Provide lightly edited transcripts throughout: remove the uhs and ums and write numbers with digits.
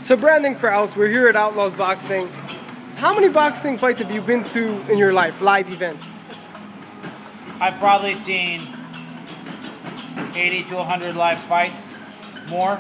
So Brandon Krause, we're here at Outlaws Boxing. How many boxing fights have you been to in your life, live events? I've probably seen 80 to 100 live fights, more.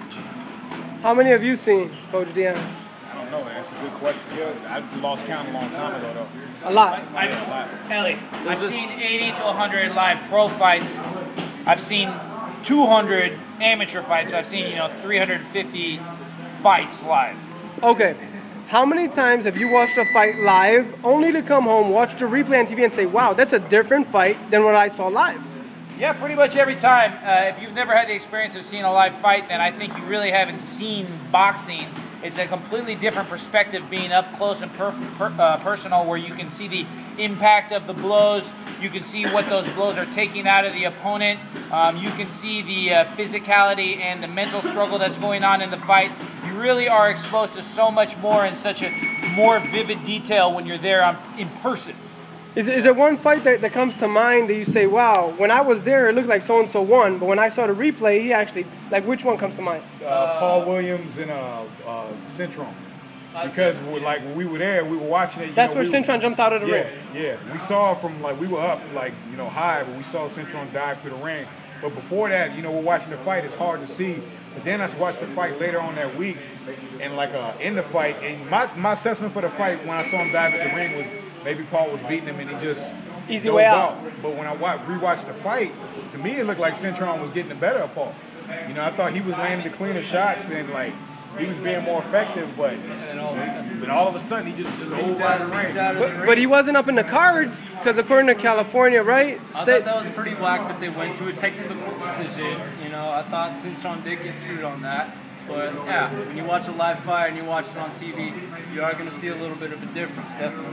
How many have you seen, Coach Dion? I don't know. That's a good question. Yeah, I lost count a long time ago, though. A lot. Ellie, I've seen 80 to 100 live pro fights. I've seen 200 amateur fights. I've seen, 350 fights live. Okay. How many times have you watched a fight live only to come home, watch the replay on TV and say, wow, that's a different fight than what I saw live? Yeah, pretty much every time. If you've never had the experience of seeing a live fight, then I think you really haven't seen boxing. It's a completely different perspective being up close and personal, where you can see the impact of the blows. You can see what those blows are taking out of the opponent. You can see the physicality and the mental struggle that's going on in the fight. You really are exposed to so much more in such a more vivid detail when you're there in person. Is there one fight that comes to mind that you say, wow, when I was there, it looked like so-and-so won, but when I saw the replay, he actually, like, which one comes to mind? Paul Williams and Cintron. Because when we were there, we were watching it. That's where Cintron jumped out of the ring. Yeah, we saw from, we were up, high, but we saw Cintron dive to the ring. But before that, we're watching the fight, it's hard to see. But then I watched the fight later on that week, and in the fight, and my assessment for the fight when I saw him dive at the ring was maybe Paul was beating him and he just easy way out. But when I rewatched the fight, to me it looked like Cintron was getting the better of Paul. I thought he was landing the cleaner shots and he was being more effective, but all of a sudden he just rolled out of the ring. But he wasn't up in the cards because according to California, right? I thought that was pretty whack that they went to a technical decision. I thought Cintron did get screwed on that. But yeah, when you watch a live fight and you watch it on TV, you are going to see a little bit of a difference, definitely.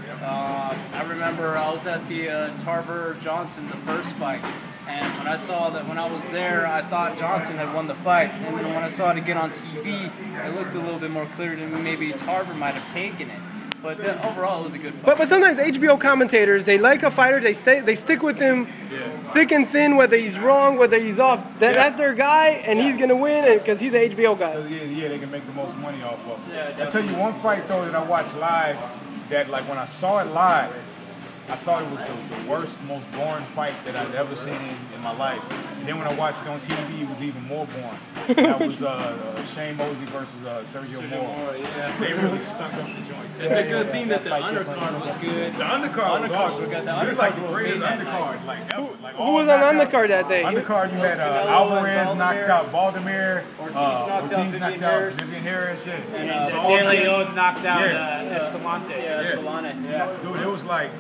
I remember I was at the Tarver Johnson, the first fight, and when I saw that, when I was there, I thought Johnson had won the fight, and then when I saw it again on TV, it looked a little bit more clear to me. Maybe Tarver might have taken it, but overall it was a good fight. But sometimes HBO commentators, they like a fighter, they stick with him thick and thin, whether he's wrong, whether he's off. That's their guy, and he's gonna win because he's an HBO guy. Yeah, they can make the most money off of it. I tell you one fight though that I watched live. That when I saw it live, I thought it was the worst, most boring fight that I'd ever seen in my life. And then when I watched it on TV, it was even more boring. That was Shane Mosley versus Sergio Mora. Yeah. They really stuck up the joint. It's a good thing that the undercard was good. The undercard was awesome. It was like the greatest undercard ever. Who was on the undercard that day? Undercard, you had Alvarez knocked out Baldomir. Ortiz knocked out Vivian Harris. And De Leon knocked out Escalante. Escalante. Yeah. Dude, it was like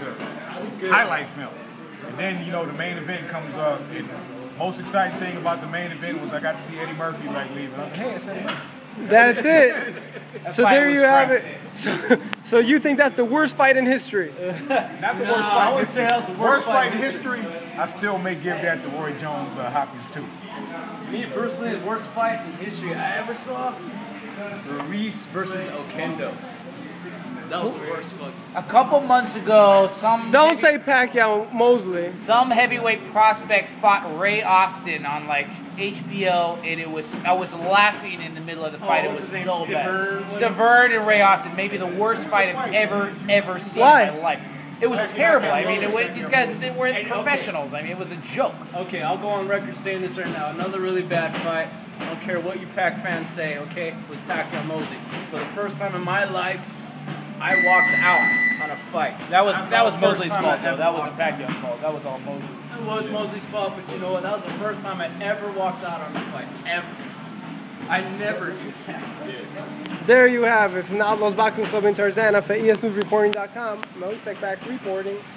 a highlight film. And then, the main event comes up. And the most exciting thing about the main event was I got to see Eddie Murphy leaving. I'm like, hey, it's Eddie Murphy. That's it. So there you have it. So you think that's the worst fight in history? Not the worst fight. I would say that's the worst fight in history. I still may give that to Roy Jones Hopkins too. Me personally, the worst fight in history I ever saw, Ruiz versus Oquendo. That was the worst fucking. A couple months ago, Don't say Pacquiao Mosley. Some heavyweight prospect fought Ray Austin on HBO, and I was laughing in the middle of the fight. It was so bad. Stavern and Ray Austin, maybe the worst fight I've ever seen in my life. It was terrible. I mean, these guys, they weren't professionals. I mean, it was a joke. Okay, I'll go on record saying this right now. Another really bad fight. I don't care what you Pac fans say, okay, was Pacquiao Mosley. For the first time in my life, I walked out on a fight. That was Mosley's fault, though. That wasn't Pacquiao's fault. That was all Mosley. It was Mosley's fault, but you know what? That was the first time I ever walked out on a fight. Ever. I never do that. There you have it. From the Outlaws Boxing Club in Tarzana for ESNewsReporting.com, Mo Sekbak reporting.